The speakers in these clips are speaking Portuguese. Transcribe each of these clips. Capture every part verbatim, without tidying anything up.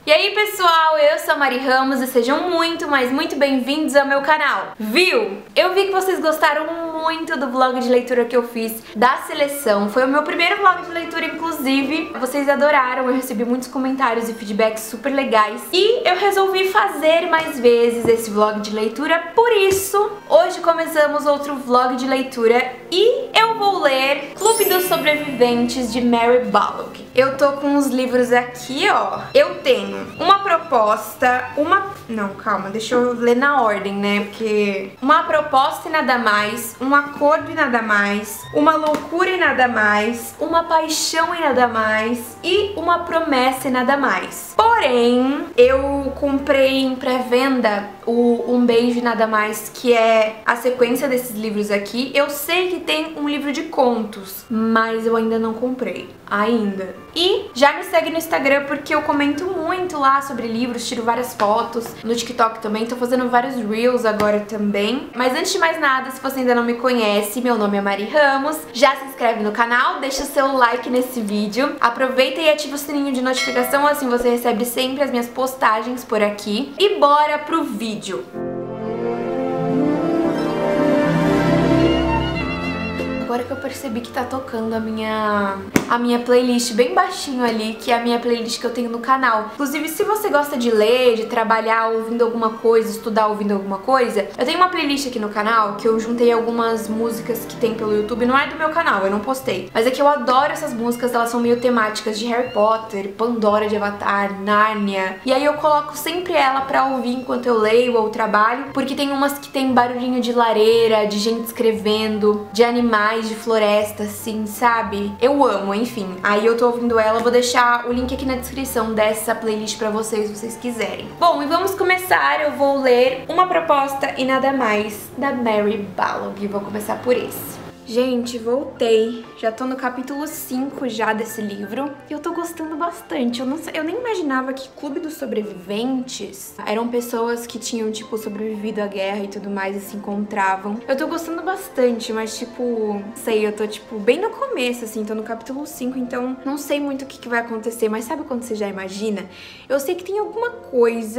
E aí pessoal, eu sou a Mari Ramos e sejam muito, mas muito bem-vindos ao meu canal. Viu? Eu vi que vocês gostaram muito do vlog de leitura que eu fiz da seleção. Foi o meu primeiro vlog de leitura, inclusive. Vocês adoraram, eu recebi muitos comentários e feedbacks super legais. E eu resolvi fazer mais vezes esse vlog de leitura, por isso, hoje começamos outro vlog de leitura e eu vou ler Clube dos Sobreviventes de Mary Balogh. Eu tô com os livros aqui, ó. Eu tenho uma proposta, uma... Não, calma, deixa eu ler na ordem, né? Porque... Uma proposta e nada mais, um acordo e nada mais, uma loucura e nada mais, uma paixão e nada mais e uma promessa e nada mais. Porém, eu comprei em pré-venda o Um Beijo e Nada Mais, que é a sequência desses livros aqui. Eu sei que tem um livro de contos, mas eu ainda não comprei. Ainda. E já me segue no Instagram porque eu comento muito lá sobre livros, tiro várias fotos. No TikTok também, tô fazendo vários Reels agora também. Mas antes de mais nada, se você ainda não me conhece, meu nome é Mari Ramos. Já se inscreve no canal, deixa o seu like nesse vídeo. Aproveita e ativa o sininho de notificação, assim você recebe sempre as minhas postagens por aqui. E bora pro vídeo. Agora que eu percebi que tá tocando a minha, a minha playlist bem baixinho ali, que é a minha playlist que eu tenho no canal. Inclusive, se você gosta de ler, de trabalhar ouvindo alguma coisa, estudar ouvindo alguma coisa, eu tenho uma playlist aqui no canal que eu juntei algumas músicas que tem pelo YouTube. Não é do meu canal, eu não postei. Mas é que eu adoro essas músicas, elas são meio temáticas de Harry Potter, Pandora de Avatar, Nárnia. E aí eu coloco sempre ela pra ouvir enquanto eu leio ou trabalho, porque tem umas que tem barulhinho de lareira, de gente escrevendo, de animais, de floresta, assim, sabe? Eu amo, enfim. Aí eu tô ouvindo ela, vou deixar o link aqui na descrição dessa playlist pra vocês, se vocês quiserem. Bom, e vamos começar. Eu vou ler Uma Proposta e Nada Mais, da Mary Balogh. Vou começar por esse. Gente, voltei. Já tô no capítulo cinco já desse livro e eu tô gostando bastante. Eu, não sei, eu nem imaginava que Clube dos Sobreviventes eram pessoas que tinham, tipo, sobrevivido à guerra e tudo mais e se encontravam. Eu tô gostando bastante, mas, tipo, não sei, eu tô, tipo, bem no começo, assim, tô no capítulo cinco, então não sei muito o que, que vai acontecer, mas sabe quando você já imagina? Eu sei que tem alguma coisa,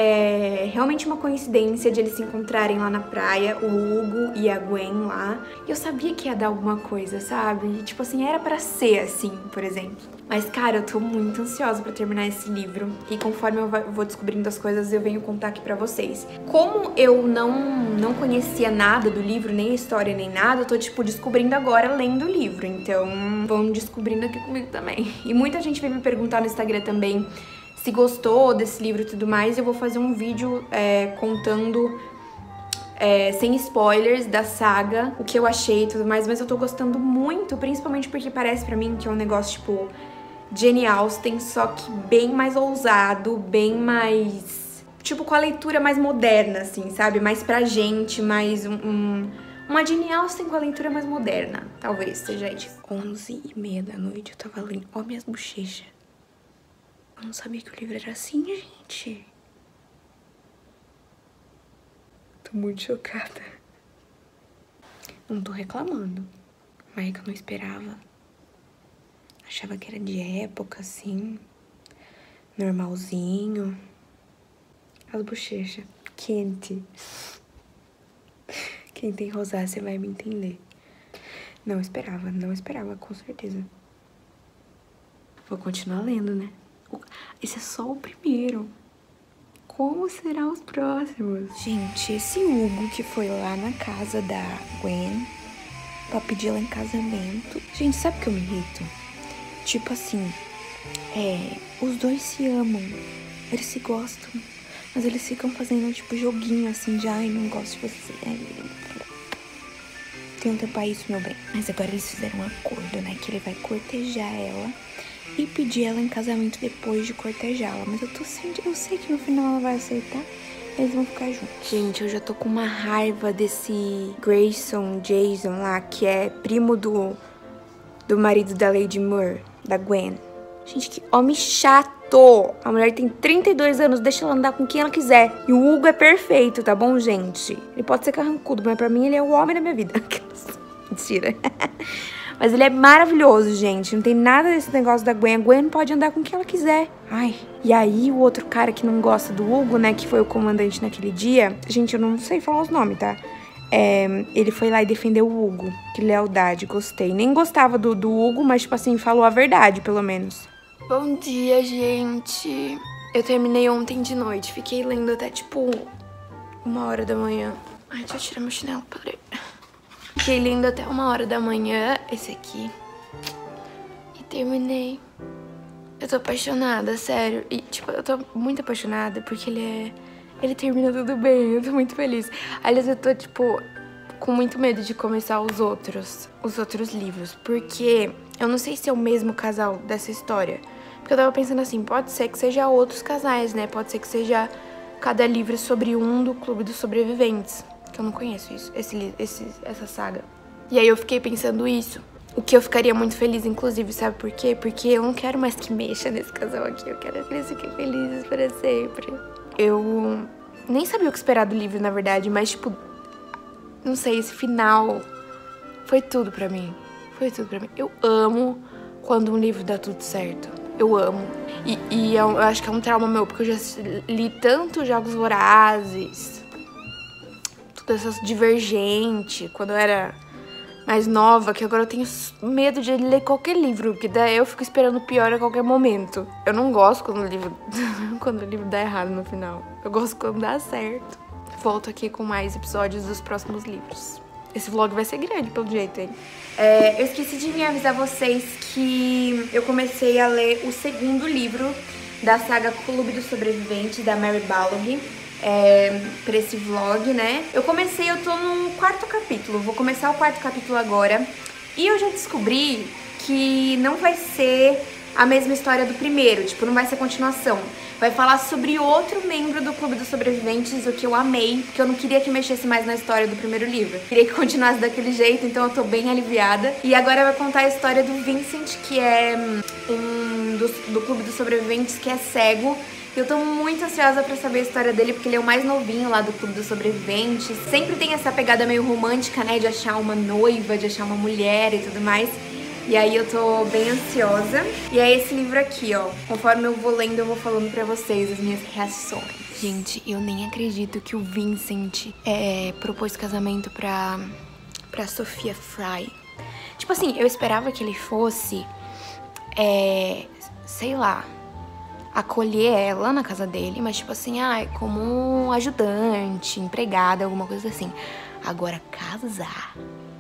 é, realmente uma coincidência de eles se encontrarem lá na praia, o Hugo e a Gwen lá, e eu sabia que ia dar alguma coisa, sabe? E, tipo assim, era pra ser assim, por exemplo. Mas, cara, eu tô muito ansiosa pra terminar esse livro. E conforme eu vou descobrindo as coisas, eu venho contar aqui pra vocês. Como eu não, não conhecia nada do livro, nem a história, nem nada, eu tô, tipo, descobrindo agora lendo o livro. Então, vão descobrindo aqui comigo também. E muita gente veio me perguntar no Instagram também se gostou desse livro e tudo mais. Eu vou fazer um vídeo é, contando... É, sem spoilers da saga, o que eu achei e tudo mais, mas eu tô gostando muito, principalmente porque parece pra mim que é um negócio, tipo, Jane Austen, só que bem mais ousado, bem mais... tipo, com a leitura mais moderna, assim, sabe? Mais pra gente, mais um... um uma Jane Austen com a leitura mais moderna, talvez seja isso. onze e meia da noite, eu tava lendo... Ó minhas bochechas. Eu não sabia que o livro era assim, gente. Tô muito chocada. Não tô reclamando, mas é que eu não esperava. Achava que era de época, assim, normalzinho. As bochechas, quente. Quem tem rosácea vai me entender. Não esperava, não esperava, com certeza. Vou continuar lendo, né? Esse é só o primeiro. Como serão os próximos? Gente, esse Hugo que foi lá na casa da Gwen pra pedir ela em casamento. Gente, sabe o que eu me irrito? Tipo assim, é, os dois se amam, eles se gostam, mas eles ficam fazendo tipo joguinho assim de ai, não gosto de você. Tem um tempo a isso, meu bem. Mas agora eles fizeram um acordo, né? Que ele vai cortejar ela e pedir ela em casamento depois de cortejá-la. Mas eu tô sentindo, eu sei que no final ela vai aceitar. Eles vão ficar juntos. Gente, eu já tô com uma raiva desse Grayson Jason lá, que é primo do, do marido da Lady Moore, da Gwen. Gente, que homem chato. A mulher tem trinta e dois anos, deixa ela andar com quem ela quiser. E o Hugo é perfeito, tá bom, gente? Ele pode ser carrancudo, mas pra mim ele é o homem da minha vida. Mentira. Mas ele é maravilhoso, gente. Não tem nada desse negócio da Gwen. A Gwen pode andar com o que ela quiser. Ai. E aí, o outro cara que não gosta do Hugo, né? Que foi o comandante naquele dia. Gente, eu não sei falar os nomes, tá? É, ele foi lá e defendeu o Hugo. Que lealdade, gostei. Nem gostava do, do Hugo, mas, tipo assim, falou a verdade, pelo menos. Bom dia, gente. Eu terminei ontem de noite. Fiquei lendo até, tipo, uma hora da manhã. Ai, deixa eu tirar meu chinelo, peraí. Fiquei lendo até uma hora da manhã, esse aqui. E terminei. Eu tô apaixonada, sério. E, tipo, eu tô muito apaixonada porque ele é... Ele termina tudo bem, eu tô muito feliz. Aliás, eu tô, tipo, com muito medo de começar os outros. Os outros livros. Porque eu não sei se é o mesmo casal dessa história. Porque eu tava pensando assim, pode ser que seja outros casais, né? Pode ser que seja cada livro sobre um do Clube dos Sobreviventes. Que eu não conheço isso, esse, esse, essa saga. E aí eu fiquei pensando isso. O que eu ficaria muito feliz, inclusive, sabe por quê? Porque eu não quero mais que mexa nesse casal aqui. Eu quero que eles fiquem felizes para sempre. Eu nem sabia o que esperar do livro, na verdade. Mas, tipo, não sei, esse final foi tudo pra mim. Foi tudo pra mim. Eu amo quando um livro dá tudo certo. Eu amo. E, e eu, eu acho que é um trauma meu, porque eu já li tantos Jogos Vorazes... Essas Divergente, quando eu era mais nova, que agora eu tenho medo de ler qualquer livro, porque daí eu fico esperando o pior a qualquer momento. Eu não gosto quando o livro, quando o livro dá errado no final. Eu gosto quando dá certo. Volto aqui com mais episódios dos próximos livros. Esse vlog vai ser grande, pelo jeito, hein? É, eu esqueci de me avisar vocês que eu comecei a ler o segundo livro da saga Clube dos Sobreviventes, da Mary Balogh. É, pra esse vlog, né? Eu comecei, eu tô no quarto capítulo, vou começar o quarto capítulo agora. E eu já descobri que não vai ser a mesma história do primeiro, tipo, não vai ser continuação. Vai falar sobre outro membro do Clube dos Sobreviventes, o que eu amei, porque eu não queria que mexesse mais na história do primeiro livro. Queria que continuasse daquele jeito, então eu tô bem aliviada. E agora vai contar a história do Vincent, que é um do, do Clube dos Sobreviventes, que é cego. Eu tô muito ansiosa pra saber a história dele, porque ele é o mais novinho lá do Clube dos Sobreviventes. Sempre tem essa pegada meio romântica, né, de achar uma noiva, de achar uma mulher e tudo mais. E aí eu tô bem ansiosa. E é esse livro aqui, ó. Conforme eu vou lendo, eu vou falando pra vocês as minhas reações. Gente, eu nem acredito que o Vincent é, propôs casamento pra, pra Sophia Fry. Tipo assim, eu esperava que ele fosse, é, sei lá... acolher ela na casa dele, mas tipo assim, ah, como ajudante, empregada, alguma coisa assim. Agora, casar...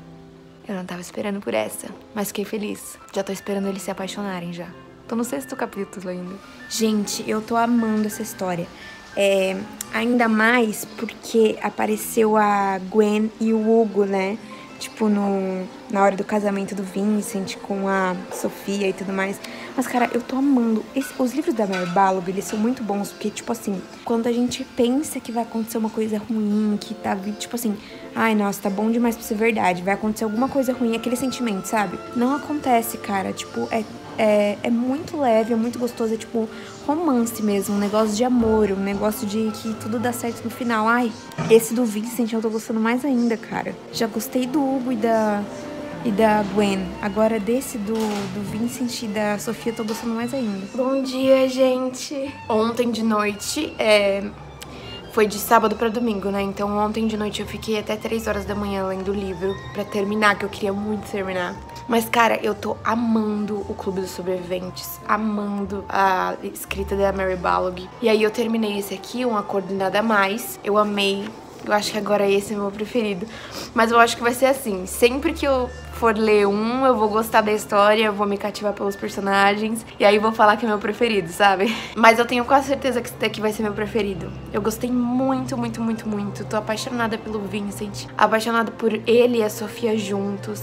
Eu não tava esperando por essa, mas fiquei feliz. Já tô esperando eles se apaixonarem já. Tô no sexto capítulo ainda. Gente, eu tô amando essa história. É, ainda mais porque apareceu a Gwen e o Hugo, né? Tipo, no, na hora do casamento do Vincent com a Sofia e tudo mais. Mas, cara, eu tô amando. Esse, os livros da Mary Balogh, eles são muito bons. Porque, tipo assim, quando a gente pensa que vai acontecer uma coisa ruim, que tá, tipo assim... Ai, nossa, tá bom demais pra ser verdade. Vai acontecer alguma coisa ruim, aquele sentimento, sabe? Não acontece, cara. Tipo, é, é, é muito leve, é muito gostoso. É tipo romance mesmo, um negócio de amor. Um negócio de que tudo dá certo no final. Ai, esse do Vincent eu tô gostando mais ainda, cara. Já gostei do Hugo e da... e da Gwen. Agora desse do, do Vincent e da Sofia eu tô gostando mais ainda. Bom dia, gente. Ontem de noite, é... foi de sábado pra domingo, né? Então ontem de noite eu fiquei até três horas da manhã lendo o livro pra terminar, que eu queria muito terminar. Mas, cara, eu tô amando o Clube dos Sobreviventes, amando a escrita da Mary Balogh. E aí eu terminei esse aqui, Um Acordo e Nada Mais. Eu amei. Eu acho que agora esse é o meu preferido. Mas eu acho que vai ser assim, sempre que eu for ler um, eu vou gostar da história, eu vou me cativar pelos personagens, e aí vou falar que é meu preferido, sabe? Mas eu tenho quase certeza que esse daqui vai ser meu preferido. Eu gostei muito, muito, muito, muito. Tô apaixonada pelo Vincent, apaixonada por ele e a Sofia juntos.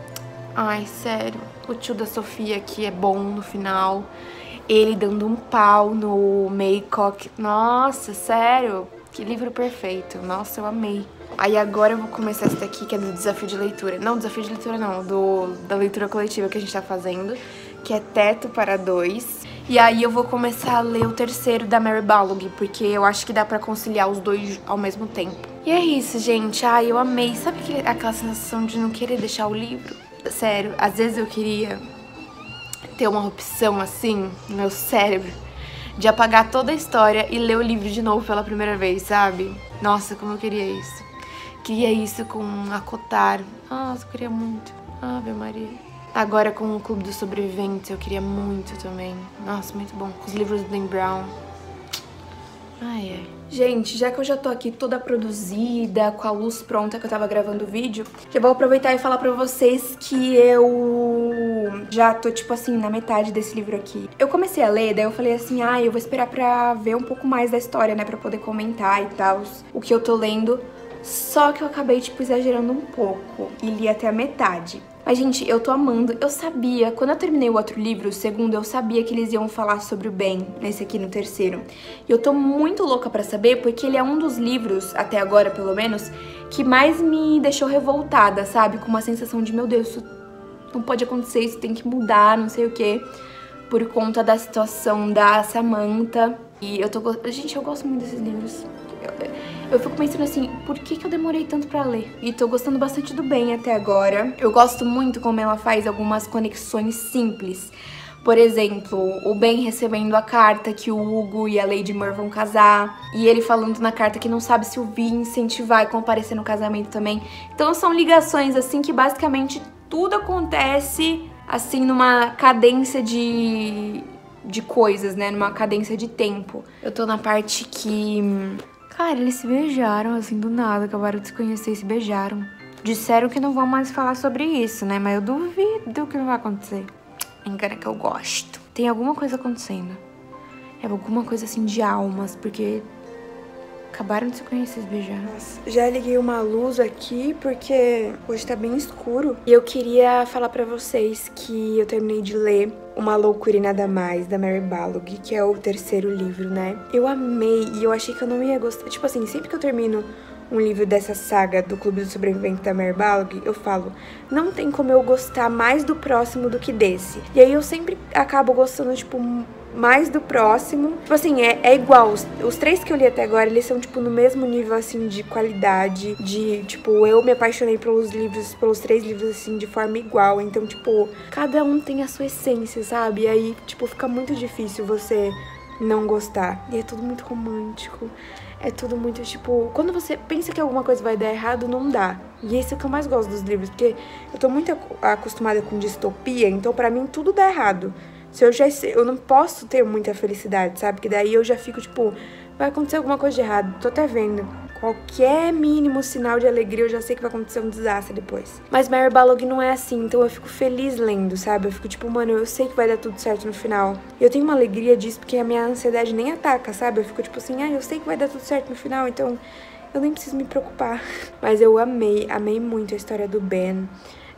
Ai, sério, o tio da Sofia aqui é bom no final. Ele dando um pau no Maycock. Nossa, sério, que livro perfeito. Nossa, eu amei. Aí agora eu vou começar esse daqui, que é do desafio de leitura. Não, desafio de leitura não, do, da leitura coletiva que a gente tá fazendo, que é Teto para Dois. E aí eu vou começar a ler o terceiro da Mary Balogh, porque eu acho que dá pra conciliar os dois ao mesmo tempo. E é isso, gente. Ai, eu amei. Sabe que, aquela sensação de não querer deixar o livro? Sério, às vezes eu queria ter uma opção assim no meu cérebro de apagar toda a história e ler o livro de novo pela primeira vez, sabe? Nossa, como eu queria isso. Queria isso com a Kotar. Nossa, eu queria muito. Ave Maria. Agora com o Clube dos Sobreviventes eu queria muito também. Nossa, muito bom. Com os livros do Dan Brown. Ai, ai. Gente, já que eu já tô aqui toda produzida, com a luz pronta que eu tava gravando o vídeo, já vou aproveitar e falar pra vocês que eu já tô, tipo assim, na metade desse livro aqui. Eu comecei a ler, daí eu falei assim, ah, eu vou esperar pra ver um pouco mais da história, né, pra poder comentar e tal, o que eu tô lendo. Só que eu acabei, tipo, exagerando um pouco e li até a metade. Mas, gente, eu tô amando. Eu sabia, quando eu terminei o outro livro, o segundo, eu sabia que eles iam falar sobre o Ben, nesse aqui, no terceiro. E eu tô muito louca pra saber, porque ele é um dos livros, até agora, pelo menos, que mais me deixou revoltada, sabe? Com uma sensação de, meu Deus, isso não pode acontecer, isso tem que mudar, não sei o quê. Por conta da situação da Samantha. E eu tô... Gente, eu gosto muito desses livros. Eu... Eu fico pensando assim, por que que eu demorei tanto pra ler? E tô gostando bastante do Ben até agora. Eu gosto muito como ela faz algumas conexões simples. Por exemplo, o Ben recebendo a carta que o Hugo e a Lady Mur vão casar. E ele falando na carta que não sabe se o Vincent vai comparecer no casamento também. Então são ligações assim que basicamente tudo acontece assim numa cadência de, de coisas, né? Numa cadência de tempo. Eu tô na parte que... Cara, eles se beijaram, assim, do nada, acabaram de se conhecer e se beijaram. Disseram que não vão mais falar sobre isso, né? Mas eu duvido que não vai acontecer. Engana que eu gosto. Tem alguma coisa acontecendo. É alguma coisa, assim, de almas, porque acabaram de se conhecer e se beijar. Nossa, já liguei uma luz aqui, porque hoje tá bem escuro. E eu queria falar pra vocês que eu terminei de ler Uma Loucura e Nada Mais, da Mary Balogh, que é o terceiro livro, né? Eu amei e eu achei que eu não ia gostar. Tipo assim, sempre que eu termino um livro dessa saga do Clube do Sobrevivente da Mary Balogh, eu falo, não tem como eu gostar mais do próximo do que desse. E aí eu sempre acabo gostando, tipo, mais do próximo. Tipo assim, é, é igual. Os, os três que eu li até agora, eles são, tipo, no mesmo nível, assim, de qualidade. De, tipo, eu me apaixonei pelos livros, pelos três livros, assim, de forma igual. Então, tipo, cada um tem a sua essência, sabe? E aí, tipo, fica muito difícil você não gostar. E é tudo muito romântico. É tudo muito, tipo... Quando você pensa que alguma coisa vai dar errado, não dá. E esse é o que eu mais gosto dos livros. Porque eu tô muito acostumada com distopia. Então, pra mim, tudo dá errado. Se eu já eu não posso ter muita felicidade, sabe? Que daí eu já fico, tipo, vai acontecer alguma coisa de errado. Tô até vendo. Qualquer mínimo sinal de alegria, eu já sei que vai acontecer um desastre depois. Mas Mary Balogh não é assim, então eu fico feliz lendo, sabe? Eu fico tipo, mano, eu sei que vai dar tudo certo no final. E eu tenho uma alegria disso, porque a minha ansiedade nem ataca, sabe? Eu fico tipo assim, ah, eu sei que vai dar tudo certo no final, então eu nem preciso me preocupar. Mas eu amei, amei muito a história do Ben.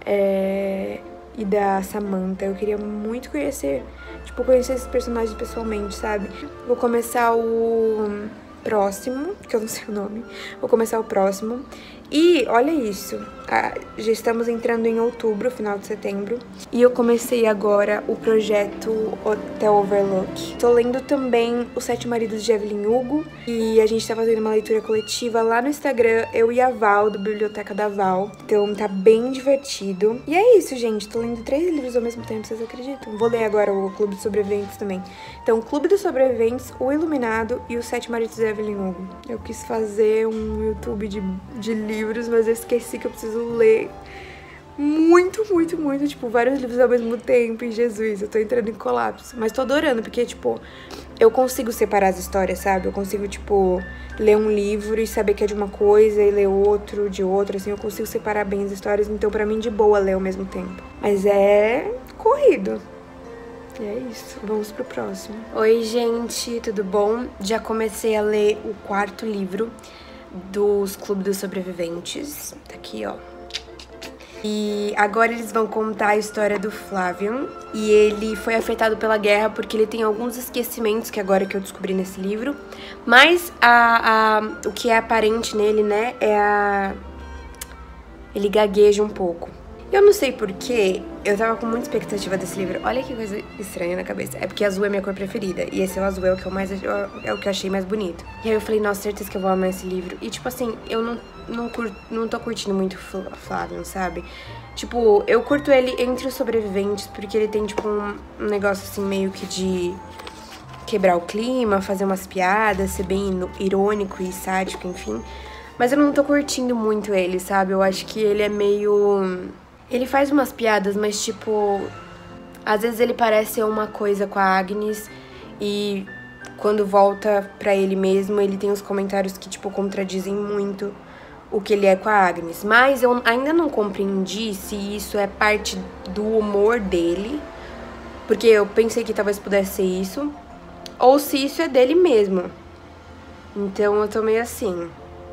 É... e da Samantha. Eu queria muito conhecer, tipo, conhecer esses personagens pessoalmente, sabe? Vou começar o próximo, que eu não sei o nome. Vou começar o próximo. E olha isso, já estamos entrando em outubro, final de setembro, e eu comecei agora o projeto Hotel Overlook. Tô lendo também Os Sete Maridos de Evelyn Hugo, e a gente tá fazendo uma leitura coletiva lá no Instagram, eu e a Val, do Biblioteca da Val. Então tá bem divertido. E é isso, gente, tô lendo três livros ao mesmo tempo, vocês acreditam? Vou ler agora o Clube dos Sobreviventes também. Então, Clube dos Sobreviventes, O Iluminado e Os Sete Maridos de Evelyn Hugo. Eu quis fazer um YouTube de, de livros. livros, mas eu esqueci que eu preciso ler muito, muito, muito, tipo, vários livros ao mesmo tempo, e Jesus, eu tô entrando em colapso. Mas tô adorando, porque, tipo, eu consigo separar as histórias, sabe? Eu consigo, tipo, ler um livro e saber que é de uma coisa e ler outro de outra, assim, eu consigo separar bem as histórias, então pra mim de boa ler ao mesmo tempo. Mas é corrido. E é isso, vamos pro próximo. Oi, gente, tudo bom? Já comecei a ler o quarto livro dos Clube dos Sobreviventes, tá aqui, ó. E agora eles vão contar a história do Flavian, e ele foi afetado pela guerra porque ele tem alguns esquecimentos, que agora que eu descobri nesse livro, mas a, a, o que é aparente nele, né, é a... ele gagueja um pouco. Eu não sei porquê, eu tava com muita expectativa desse livro. Olha que coisa estranha na cabeça. É porque azul é minha cor preferida. E esse é o azul, é o que eu mais é o que eu achei mais bonito. E aí eu falei, nossa, certeza que eu vou amar esse livro. E tipo assim, eu não não, cur, não tô curtindo muito Flavian, sabe? Tipo, eu curto ele entre os sobreviventes, porque ele tem, tipo, um, um negócio, assim, meio que de quebrar o clima, fazer umas piadas, ser bem irônico e sádico, enfim. Mas eu não tô curtindo muito ele, sabe? Eu acho que ele é meio... Ele faz umas piadas, mas, tipo... Às vezes ele parece ser uma coisa com a Agnes e quando volta pra ele mesmo, ele tem uns comentários que, tipo, contradizem muito o que ele é com a Agnes. Mas eu ainda não compreendi se isso é parte do humor dele, porque eu pensei que talvez pudesse ser isso, ou se isso é dele mesmo. Então eu tô meio assim...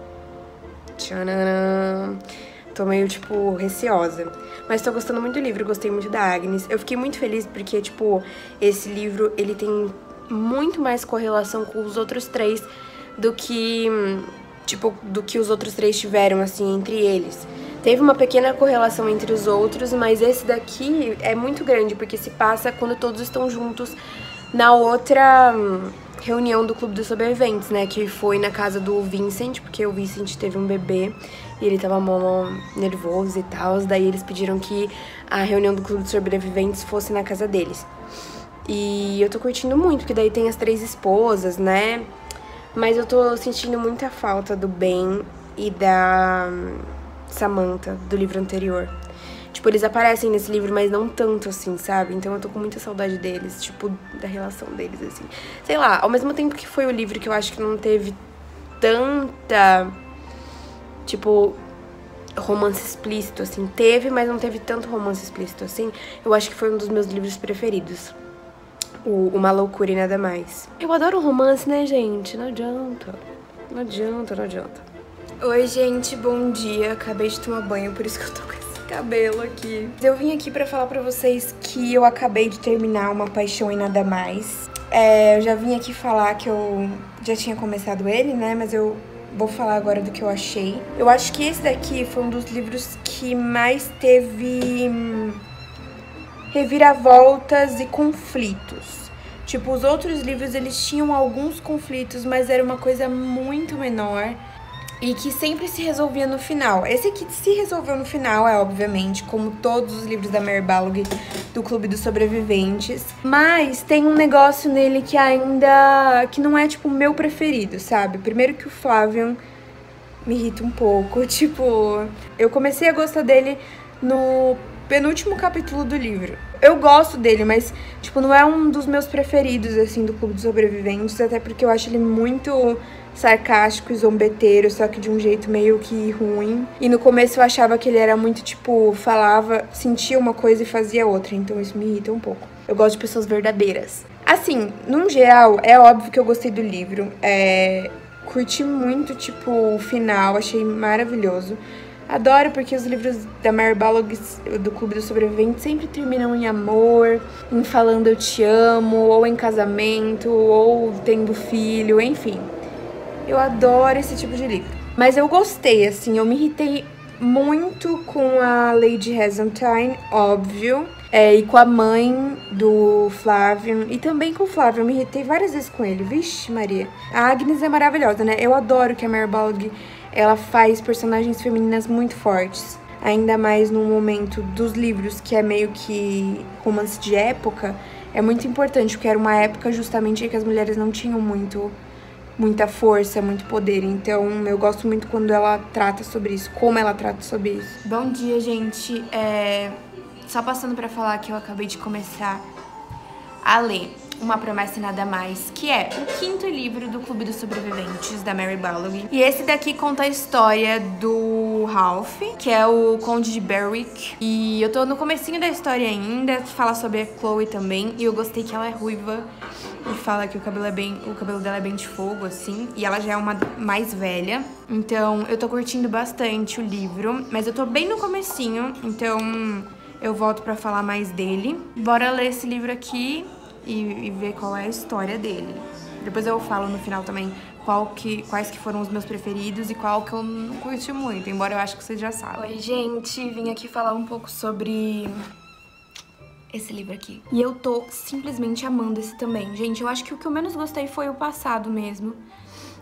Tcharam! Tô meio, tipo, receosa. Mas tô gostando muito do livro, gostei muito da Agnes. Eu fiquei muito feliz porque, tipo, esse livro, ele tem muito mais correlação com os outros três do que, tipo, do que os outros três tiveram, assim, entre eles. Teve uma pequena correlação entre os outros, mas esse daqui é muito grande, porque se passa quando todos estão juntos na outra reunião do Clube dos Sobreviventes, né? Que foi na casa do Vincent, porque o Vincent teve um bebê e ele tava mó nervoso e tal. Daí eles pediram que a reunião do Clube dos Sobreviventes fosse na casa deles. E eu tô curtindo muito, porque daí tem as três esposas, né? Mas eu tô sentindo muita falta do Ben e da Samantha, do livro anterior. Tipo, eles aparecem nesse livro, mas não tanto assim, sabe? Então eu tô com muita saudade deles, tipo, da relação deles, assim. Sei lá, ao mesmo tempo que foi o livro que eu acho que não teve tanta, tipo, romance explícito, assim. Teve, mas não teve tanto romance explícito, assim. Eu acho que foi um dos meus livros preferidos. O Uma Loucura e Nada Mais. Eu adoro romance, né, gente? Não adianta. Não adianta, não adianta. Oi, gente, bom dia. Acabei de tomar banho, por isso que eu tô com esse cabelo aqui. Eu vim aqui pra falar pra vocês que eu acabei de terminar Uma Paixão e Nada Mais. É, eu já vim aqui falar que eu já tinha começado ele, né? Mas eu vou falar agora do que eu achei. Eu acho que esse daqui foi um dos livros que mais teve reviravoltas e conflitos. Tipo, os outros livros, eles tinham alguns conflitos, mas era uma coisa muito menor e que sempre se resolvia no final. Esse aqui se resolveu no final, é obviamente, como todos os livros da Mary Balogh do Clube dos Sobreviventes. Mas tem um negócio nele que ainda... que não é, tipo, o meu preferido, sabe? Primeiro que o Flavian me irrita um pouco. Tipo, eu comecei a gostar dele no penúltimo capítulo do livro. Eu gosto dele, mas, tipo, não é um dos meus preferidos, assim, do Clube dos Sobreviventes, até porque eu acho ele muito sarcástico e zombeteiro, só que de um jeito meio que ruim. E no começo eu achava que ele era muito, tipo, falava, sentia uma coisa e fazia outra, então isso me irrita um pouco. Eu gosto de pessoas verdadeiras. Assim, num geral, é óbvio que eu gostei do livro, é... curti muito, tipo, o final, achei maravilhoso. Adoro porque os livros da Mary Balogh do Clube dos Sobreviventes sempre terminam em amor, em falando eu te amo, ou em casamento, ou tendo filho, enfim. Eu adoro esse tipo de livro. Mas eu gostei, assim, eu me irritei muito com a Lady Heseltine, óbvio, é, e com a mãe do Flavian, e também com o Flavian, eu me irritei várias vezes com ele, vixe Maria. A Agnes é maravilhosa, né? Eu adoro que a Mary Balogh, ela faz personagens femininas muito fortes. Ainda mais num momento dos livros, que é meio que romance de época, é muito importante, porque era uma época justamente em que as mulheres não tinham muito, muita força, muito poder. Então eu gosto muito quando ela trata sobre isso, como ela trata sobre isso. Bom dia, gente. É... Só passando pra falar que eu acabei de começar a ler Uma Promessa e Nada Mais, que é o quinto livro do Clube dos Sobreviventes, da Mary Balogh. E esse daqui conta a história do Ralph, que é o Conde de Berwick. E eu tô no comecinho da história ainda, fala sobre a Chloe também. E eu gostei que ela é ruiva e fala que o cabelo, é bem, o cabelo dela é bem de fogo, assim. E ela já é uma mais velha. Então eu tô curtindo bastante o livro, mas eu tô bem no comecinho, então eu volto pra falar mais dele. Bora ler esse livro aqui e, e ver qual é a história dele. Depois eu falo no final também qual que, quais que foram os meus preferidos e qual que eu não curti muito, embora eu acho que vocês já sabem. Oi, gente, vim aqui falar um pouco sobre esse livro aqui. E eu tô simplesmente amando esse também. Gente, eu acho que o que eu menos gostei foi o passado mesmo.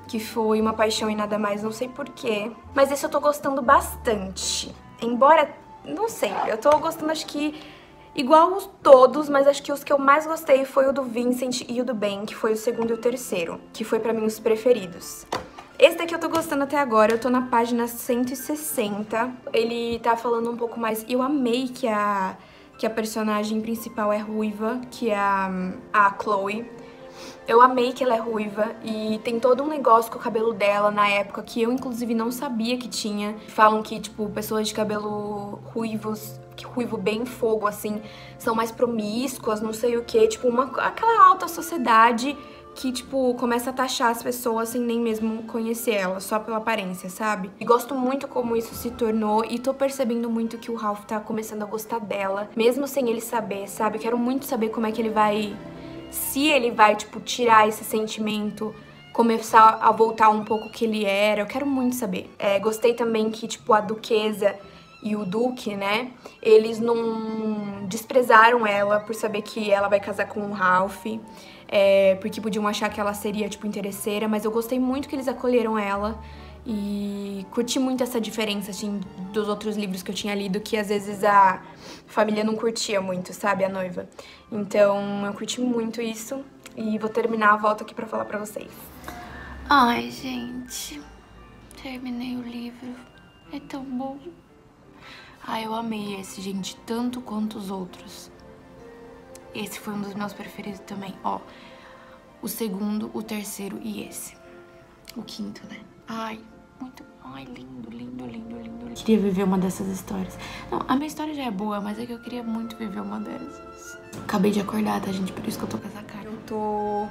que foi Uma Paixão e Nada Mais, não sei porquê. Mas esse eu tô gostando bastante. Embora, não sei, eu tô gostando acho que igual os todos, mas acho que os que eu mais gostei foi o do Vincent e o do Ben, que foi o segundo e o terceiro, que foi pra mim os preferidos. Esse daqui eu tô gostando até agora, eu tô na página cento e sessenta. Ele tá falando um pouco mais... Eu amei que a, que a personagem principal é ruiva, que é a, a Chloe. Eu amei que ela é ruiva e tem todo um negócio com o cabelo dela na época que eu, inclusive, não sabia que tinha. Falam que, tipo, pessoas de cabelo ruivos, que ruivo bem fogo, assim, são mais promíscuas, não sei o que. Tipo, uma, aquela alta sociedade que, tipo, começa a taxar as pessoas sem nem mesmo conhecer elas, só pela aparência, sabe? E gosto muito como isso se tornou e tô percebendo muito que o Ralph tá começando a gostar dela, mesmo sem ele saber, sabe? Eu quero muito saber como é que ele vai... Se ele vai, tipo, tirar esse sentimento, começar a voltar um pouco o que ele era, eu quero muito saber. É, gostei também que, tipo, a Duquesa e o Duque, né, eles não desprezaram ela por saber que ela vai casar com o Ralph, é, porque podiam achar que ela seria, tipo, interesseira, mas eu gostei muito que eles acolheram ela e curti muito essa diferença, assim, dos outros livros que eu tinha lido, que às vezes a família não curtia muito, sabe, a noiva. Então, eu curti muito isso e vou terminar a volta aqui pra falar pra vocês. Ai, gente, terminei o livro, é tão bom. Ai, eu amei esse, gente, tanto quanto os outros. Esse foi um dos meus preferidos também, ó. O segundo, o terceiro e esse. O quinto, né? Ai, muito... Ai, lindo, lindo, lindo, lindo, lindo. Queria viver uma dessas histórias. Não, a minha história já é boa, mas é que eu queria muito viver uma dessas. Acabei de acordar, tá, gente? Por isso que eu tô com essa cara. Eu tô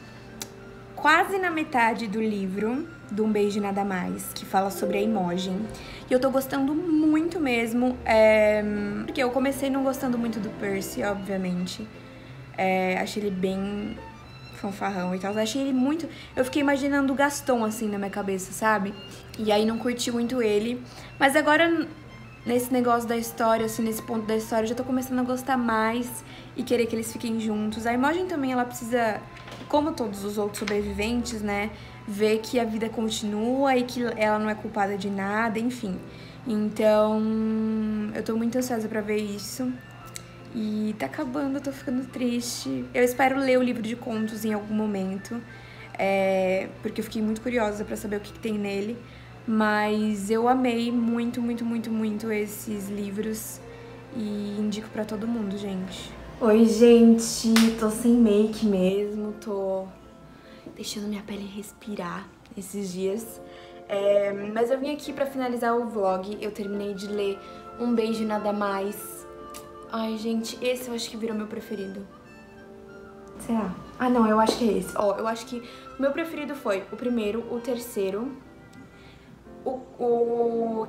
quase na metade do livro, do Um Beijo e Nada Mais, que fala sobre a Imogen. E eu tô gostando muito mesmo, é... porque eu comecei não gostando muito do Percy, obviamente. É... Achei ele bem fanfarrão e tal. Eu achei ele muito... Eu fiquei imaginando o Gaston, assim, na minha cabeça, sabe? E aí não curti muito ele. Mas agora, nesse negócio da história, assim, nesse ponto da história, eu já tô começando a gostar mais e querer que eles fiquem juntos. A Imogen também, ela precisa, como todos os outros sobreviventes, né, ver que a vida continua e que ela não é culpada de nada, enfim. Então, eu tô muito ansiosa pra ver isso. E tá acabando, eu tô ficando triste. Eu espero ler o livro de contos em algum momento, é, porque eu fiquei muito curiosa pra saber o que, que tem nele. Mas eu amei muito, muito, muito, muito esses livros e indico pra todo mundo, gente. Oi, gente, tô sem make mesmo, tô deixando minha pele respirar esses dias. É, mas eu vim aqui pra finalizar o vlog, eu terminei de ler Um Beijo e Nada Mais. Ai, gente, esse eu acho que virou meu preferido. Será? Ah, não, eu acho que é esse. Ó, eu acho que o meu preferido foi o primeiro, o terceiro, o, o,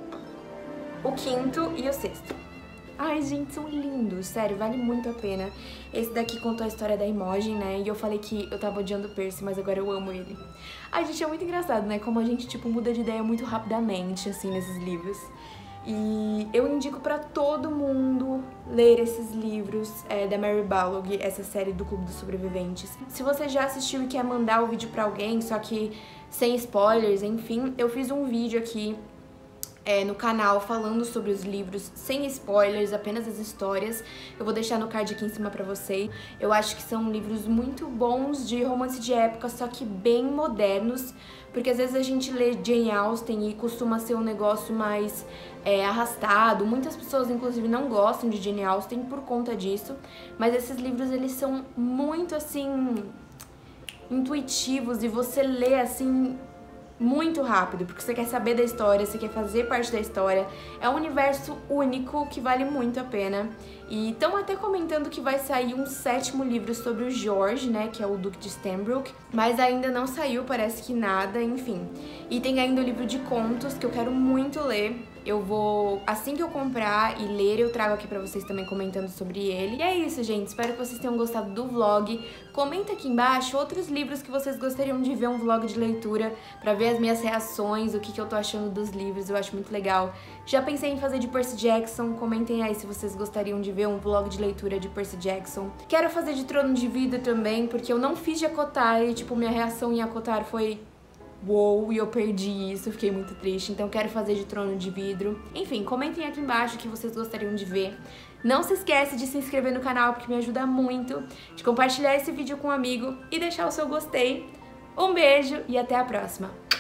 o quinto e o sexto. Ai, gente, são lindos, sério, vale muito a pena. Esse daqui contou a história da Imogen, né, e eu falei que eu tava odiando o Percy, mas agora eu amo ele. Ai, gente, é muito engraçado, né, como a gente, tipo, muda de ideia muito rapidamente, assim, nesses livros. E eu indico pra todo mundo ler esses livros é, da Mary Balog, essa série do Clube dos Sobreviventes. Se você já assistiu e quer mandar o vídeo pra alguém, só que sem spoilers, enfim, eu fiz um vídeo aqui é, no canal falando sobre os livros, sem spoilers, apenas as histórias. Eu vou deixar no card aqui em cima pra vocês. Eu acho que são livros muito bons de romance de época, só que bem modernos, porque às vezes a gente lê Jane Austen e costuma ser um negócio mais é, arrastado. Muitas pessoas, inclusive, não gostam de Jane Austen por conta disso, mas esses livros, eles são muito, assim, intuitivos e você lê, assim, muito rápido, porque você quer saber da história, você quer fazer parte da história. É um universo único que vale muito a pena. E estão até comentando que vai sair um sétimo livro sobre o George, né, que é o Duque de Stanbrook, mas ainda não saiu, parece que nada, enfim. E tem ainda o livro de contos, que eu quero muito ler. Eu vou, assim que eu comprar e ler, eu trago aqui pra vocês também comentando sobre ele. E é isso, gente. Espero que vocês tenham gostado do vlog. Comenta aqui embaixo outros livros que vocês gostariam de ver um vlog de leitura, pra ver as minhas reações, o que, que eu tô achando dos livros. Eu acho muito legal. Já pensei em fazer de Percy Jackson. Comentem aí se vocês gostariam de ver um vlog de leitura de Percy Jackson. Quero fazer de Trono de Vidro também, porque eu não fiz de Akotar e, tipo, minha reação em Akotar foi uou, e eu perdi isso, fiquei muito triste. Então quero fazer de Trono de Vidro. Enfim, comentem aqui embaixo o que vocês gostariam de ver. Não se esquece de se inscrever no canal, porque me ajuda muito, de compartilhar esse vídeo com um amigo e deixar o seu gostei. Um beijo e até a próxima!